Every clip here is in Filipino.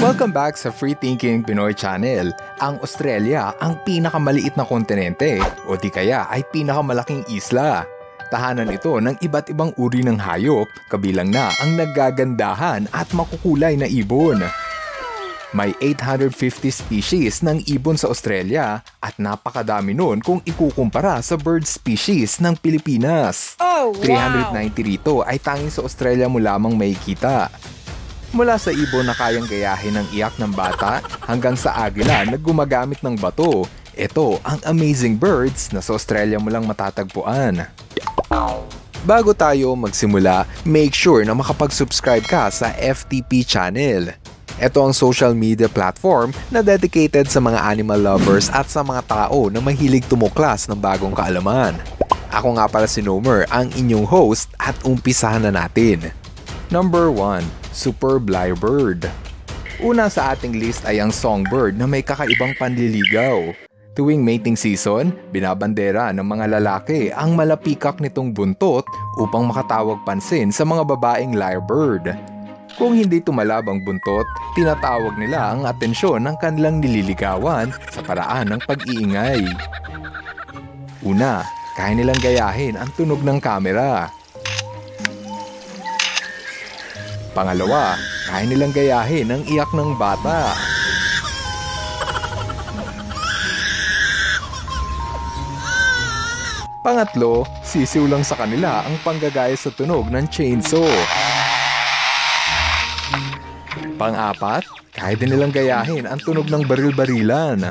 Welcome back sa Free Thinking Pinoy Channel. Ang Australia ang pinakamaliit na kontinente o di kaya ay pinakamalaking isla. Tahanan ito ng iba't ibang uri ng hayop, kabilang na ang naggagandahan at makukulay na ibon. May 850 species ng ibon sa Australia at napakadami nun kung ikukumpara sa bird species ng Pilipinas. 390 rito ay tanging sa Australia mo lamang makikita. Mula sa ibon na kayang gayahin ng iyak ng bata hanggang sa agila na gumagamit ng bato, ito ang amazing birds na sa Australia mo lang matatagpuan. Bago tayo magsimula, make sure na makapag-subscribe ka sa FTP channel. Ito ang social media platform na dedicated sa mga animal lovers at sa mga tao na mahilig tumuklas ng bagong kaalaman. Ako nga pala si Nomer, ang inyong host at umpisahan na natin. Number 1. Superb lyrebird. Una sa ating list ay ang songbird na may kakaibang panliligaw. Tuwing mating season, binabandera ng mga lalaki ang malapikak nitong buntot upang makatawag pansin sa mga babaeng lyrebird. Kung hindi tumalab ang buntot, tinatawag nila ang atensyon ng kanilang nililigawan sa paraan ng pag-iingay. Una, kaya nilang gayahin ang tunog ng kamera. Pangalawa, kaya nilang gayahin ang iyak ng bata. Pangatlo, sisiw lang sa kanila ang panggagaya sa tunog ng chainsaw. Pang-apat, kaya din nilang gayahin ang tunog ng baril-barilan.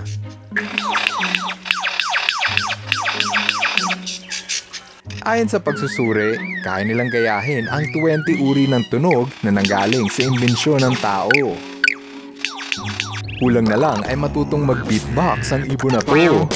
Ayon sa pagsusuri, kaya nilang gayahin ang 20 uri ng tunog na nanggaling sa imbensyon ng tao. Kulang na lang ay matutong mag-beatbox ang ibon na to.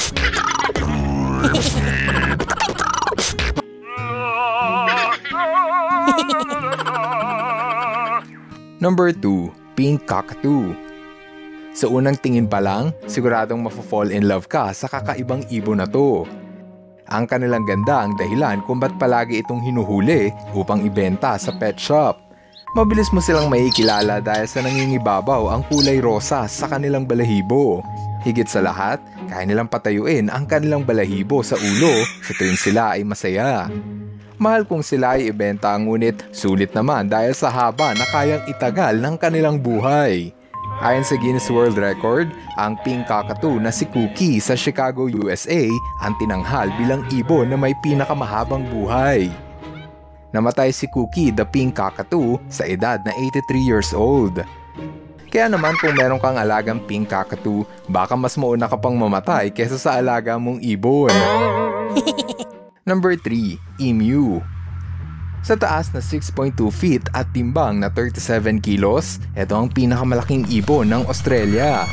Number 2. Pink cockatoo. Sa unang tingin pa lang, siguradong mafo-fall in love ka sa kakaibang ibon na to. Ang kanilang ganda ang dahilan kung ba't palagi itong hinuhuli upang ibenta sa pet shop. Mabilis mo silang makikilala dahil sa nangingibabaw ang kulay rosas sa kanilang balahibo. Higit sa lahat, kaya nilang patayuin ang kanilang balahibo sa ulo sa tuwing sila ay masaya. Mahal kung sila ay ibenta, ngunit sulit naman dahil sa haba na kayang itagal ng kanilang buhay. Ayon sa Guinness World Record, ang pink cockatoo na si Cookie sa Chicago, USA ang tinanghal bilang ibon na may pinakamahabang buhay. Namatay si Cookie the pink cockatoo sa edad na 83 years old. Kaya naman kung meron kang alagang pink cockatoo, baka mas mauna ka pang mamatay kesa sa alaga mong ibon. Number 3. Emu. Sa taas na 6.2 feet at timbang na 37 kilos, ito ang pinakamalaking ibon ng Australia.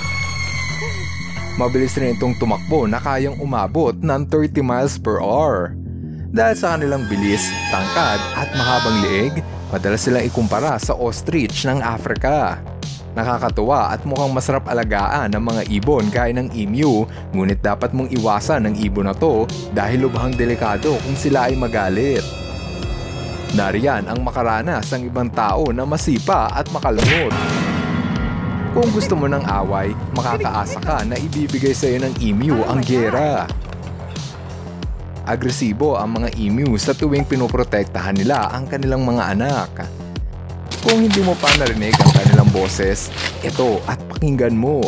Mabilis rin itong tumakbo na kayang umabot ng 30 miles per hour. Dahil sa kanilang bilis, tangkad at mahabang leeg, madalas silang ikumpara sa ostrich ng Africa. Nakakatuwa at mukhang masarap alagaan ng mga ibon gaya ng emu, ngunit dapat mong iwasan ng ibon na to dahil lubhang delikado kung sila ay magalit. Nariyan ang makaranas ng ibang tao na masipa at makalmot. Kung gusto mo ng away, makakaasa ka na ibibigay sa iyo ng emu ang giyera. Agresibo ang mga emu sa tuwing pinoprotektahan nila ang kanilang mga anak. Kung hindi mo pa narinig ang kanilang boses, ito at pakinggan mo.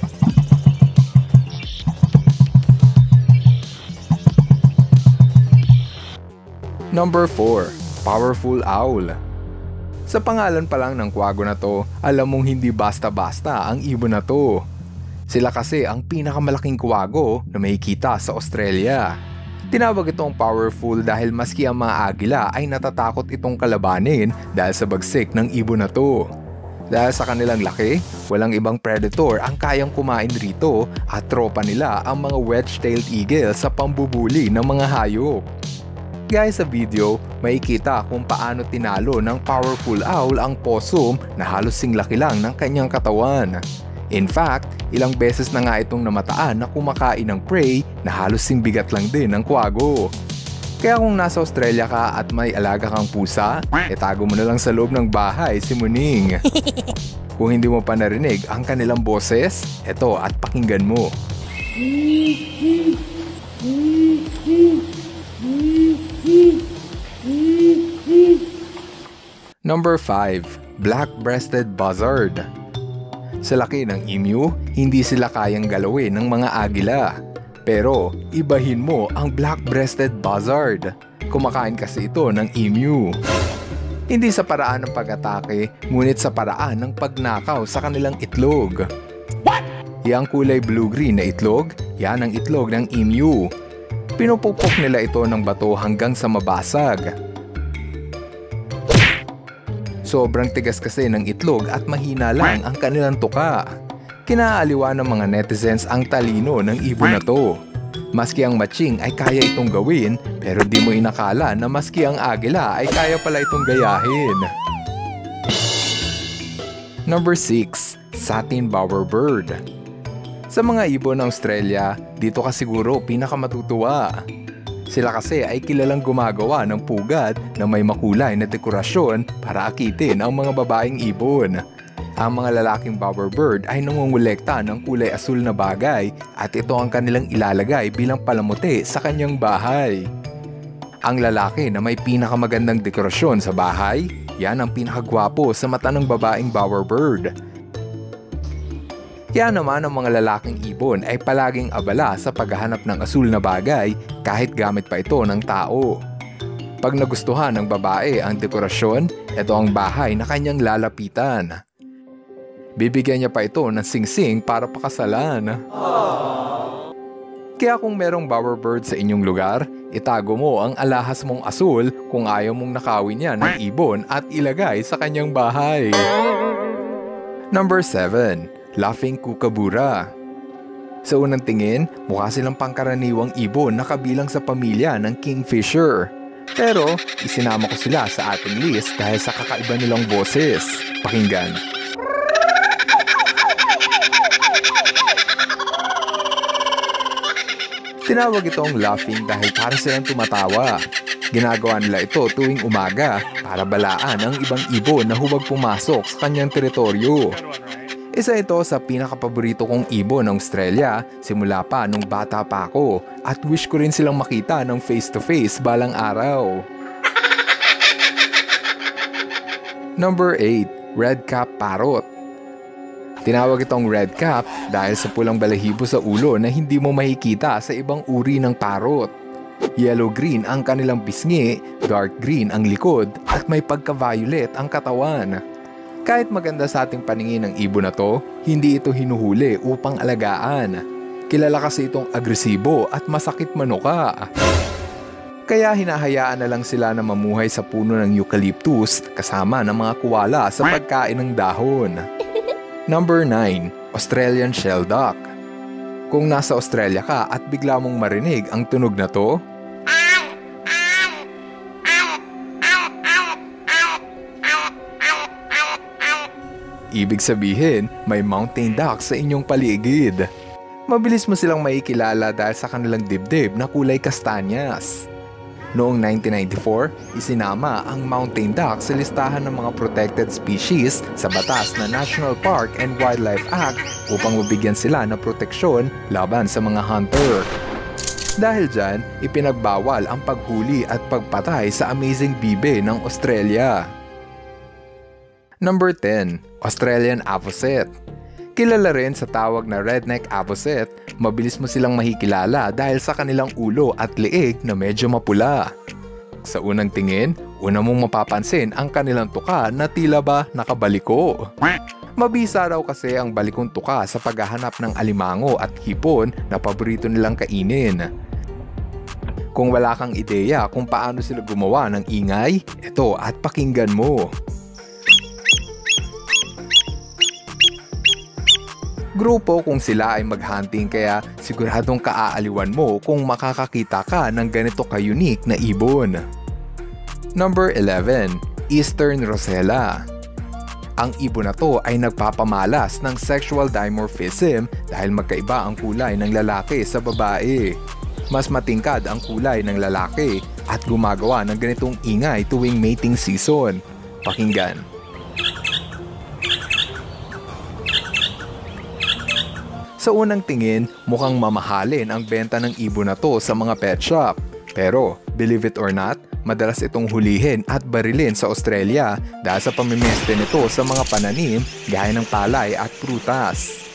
Number 4. Powerful owl. Sa pangalan pa lang ng kwago na to, alam mong hindi basta-basta ang ibon na to. Sila kasi ang pinakamalaking kwago na makikita sa Australia. Tinawag itong powerful dahil maski ang mga agila ay natatakot itong kalabanin dahil sa bagsik ng ibon na to. Dahil sa kanilang laki, walang ibang predator ang kayang kumain rito at tropa nila ang mga wedge-tailed eagle sa pambubuli ng mga hayop. Gaya sa video, makikita kung paano tinalo ng powerful owl ang possum na halos singlaki lang ng kanyang katawan. In fact, ilang beses na nga itong namataan na kumakain ng prey na halos singbigat lang din ng kwago. Kaya kung nasa Australia ka at may alaga kang pusa, itago mo na lang sa loob ng bahay si Muning. Kung hindi mo pa narinig ang kanilang boses, eto at pakinggan mo. Number 5. Black-breasted buzzard. Sa laki ng emu, hindi sila kayang galawin ng mga agila. Pero ibahin mo ang black-breasted buzzard. Kumakain kasi ito ng emu. Hindi sa paraan ng pag-atake, ngunit sa paraan ng pagnakaw sa kanilang itlog. What? Yang kulay blue-green na itlog, yan ang itlog ng emu. Pinupupok nila ito ng bato hanggang sa mabasag. Sobrang tigas kasi ng itlog at mahina lang ang kanilang tuka. Kinaaliwa ng mga netizens ang talino ng ibon na to. Maski ang matching ay kaya itong gawin, pero di mo inakala na maski ang agila ay kaya pala itong gayahin. Number 6. Satin bowerbird. Sa mga ibon ng Australia, dito ka siguro pinakamatutuwa. Sila kasi ay kilalang gumagawa ng pugad na may makulay na dekorasyon para akitin ang mga babaeng ibon. Ang mga lalaking bowerbird ay nangungulekta ng kulay asul na bagay at ito ang kanilang ilalagay bilang palamuti sa kanyang bahay. Ang lalaki na may pinakamagandang dekorasyon sa bahay, yan ang pinakagwapo sa mata ng babaeng bowerbird. Kaya naman ang mga lalaking ibon ay palaging abala sa paghahanap ng asul na bagay kahit gamit pa ito ng tao. Pag nagustuhan ng babae ang dekorasyon, ito ang bahay na kanyang lalapitan. Bibigyan niya pa ito ng singsing para pakasalan. Kaya kung merong bowerbird sa inyong lugar, itago mo ang alahas mong asul kung ayaw mong nakawin niya ng ibon at ilagay sa kanyang bahay. Number 7. Laughing kookaburra. Sa unang tingin, mukha silang pangkaraniwang ibon na kabilang sa pamilya ng kingfisher. Pero isinama ko sila sa ating list dahil sa kakaiba nilang boses. Pakinggan. Tinawag itong laughing dahil para silang tumatawa. Ginagawa nila ito tuwing umaga para balaan ang ibang ibon na huwag pumasok sa kanyang teritoryo. Isa ito sa pinakapaborito kong ibon ng Australia simula pa nung bata pa ako at wish ko rin silang makita ng face-to-face balang araw. Number 8. Red-cap parrot. Tinawag itong red cap dahil sa pulang balahibo sa ulo na hindi mo makikita sa ibang uri ng parrot. Yellow-green ang kanilang pisngi, dark green ang likod at may pagka-violet ang katawan. Kahit maganda sa ating paningin ng ibon na to, hindi ito hinuhuli upang alagaan. Kilala kasi itong agresibo at masakit manuka. Kaya hinahayaan na lang sila na mamuhay sa puno ng eucalyptus kasama ng mga kuwala sa pagkain ng dahon. Number 9. Australian Shelduck. Kung nasa Australia ka at bigla mong marinig ang tunog na to, ibig sabihin, may mountain duck sa inyong paligid. Mabilis mo silang makikilala dahil sa kanilang dibdib na kulay kastanyas. Noong 1994, isinama ang mountain duck sa listahan ng mga protected species sa batas na National Park and Wildlife Act upang mabigyan sila ng proteksyon laban sa mga hunter. Dahil dyan, ipinagbawal ang paghuli at pagpatay sa amazing bibe ng Australia. Number 10. Australian Avocet. Kilala rin sa tawag na redneck avocet, mabilis mo silang makikilala dahil sa kanilang ulo at leeg na medyo mapula. Sa unang tingin, una mong mapapansin ang kanilang tuka na tila ba nakabaliko. Mabisa raw kasi ang balikong tuka sa paghahanap ng alimango at hipon na paborito nilang kainin. Kung wala kang ideya kung paano sila gumawa ng ingay, ito at pakinggan mo. Grupo kung sila ay mag-hunting kaya siguradong kaaaliwan mo kung makakakita ka ng ganito ka-unique na ibon. Number 11. Eastern Rosella. Ang ibon na to ay nagpapamalas ng sexual dimorphism dahil magkaiba ang kulay ng lalaki sa babae. Mas matingkad ang kulay ng lalaki at gumagawa ng ganitong ingay tuwing mating season. Pakinggan. Sa unang tingin, mukhang mamahalin ang benta ng ibon na to sa mga pet shop. Pero, believe it or not, madalas itong hulihin at barilin sa Australia dahil sa pamimeste nito sa mga pananim gaya ng palay at prutas.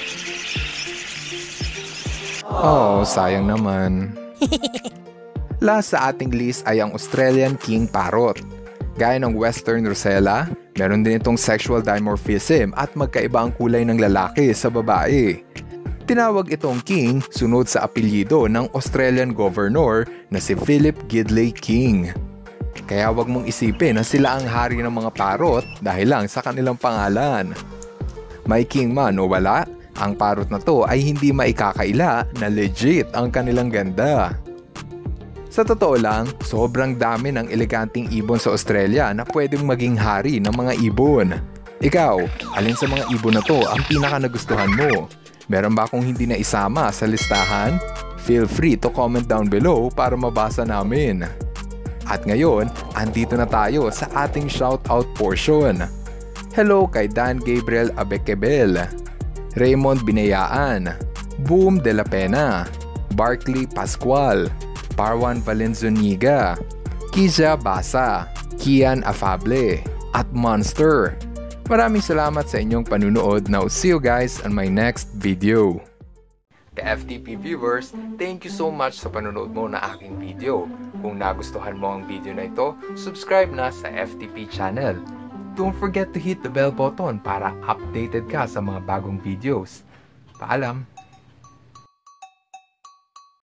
Oh, sayang naman. Last sa ating list ay ang Australian King Parrot. Gaya ng Western Rosella, meron din itong sexual dimorphism at magkaiba ang kulay ng lalaki sa babae. Tinawag itong King sunod sa apelyido ng Australian Governor na si Philip Gidley King. Kaya wag mong isipin na sila ang hari ng mga parot dahil lang sa kanilang pangalan. May king man o wala, ang parot na to ay hindi maikakaila na legit ang kanilang ganda. Sa totoo lang, sobrang dami ng eleganteng ibon sa Australia na pwedeng maging hari ng mga ibon. Ikaw, alin sa mga ibon na to ang pinaka nagustuhan mo? Meron ba akong hindi na isama sa listahan? Feel free to comment down below para mabasa namin. At ngayon, andito na tayo sa ating shoutout portion. Hello kay Dan Gabriel Abekebel, Raymond Binayaan, Boom de la Pena, Barkley Pascual, Parwan Valenzoniga, Kiza Basa, Kian Afable, at Monster. Maraming salamat sa inyong panunood. Now, see you guys on my next video. Ka FTP viewers, thank you so much sa panunood mo na aking video. Kung nagustuhan mo ang video na ito, subscribe na sa FTP channel. Don't forget to hit the bell button para updated ka sa mga bagong videos. Paalam!